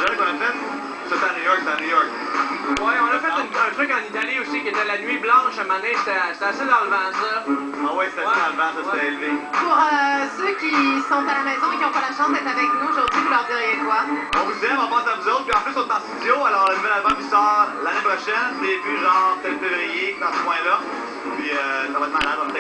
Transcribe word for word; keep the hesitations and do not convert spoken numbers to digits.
dernier qu'on a fait, c'était à New York, c'était à New York. Ouais, on a fait une, un truc en Italie aussi qui était la nuit blanche. À un moment donné, c'était assez dans le vent, ça. Ah ouais, c'était ouais. Dans le vent, ça s'était élevé. Pour euh, ceux qui sont à la maison et qui n'ont pas la chance d'être avec nous aujourd'hui, vous leur diriez quoi? On vous aime, on pense à vous autres, puis en plus on est en studio, alors le nouvel album il sort l'année prochaine, début genre peut-être février, dans ce coin-là. Puis euh, ça va être malade, on va